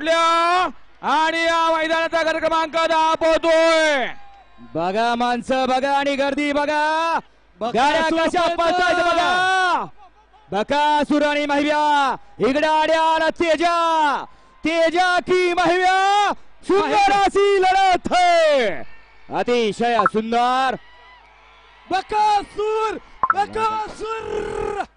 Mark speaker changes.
Speaker 1: आपल्या आणि या मैदानाचा गट क्रमांक 10 पोहोचतोय।
Speaker 2: बघा माणसं बघा आणि गर्दी बघा, गाड्या कशा पळतायत बघा। बकासूर आणि महिव्या इकडे आड्याला तेजा, तेजा की महिव्या, सुंदर अशी लढत है, अतिशय सुंदर।
Speaker 3: बकासूर बकासूर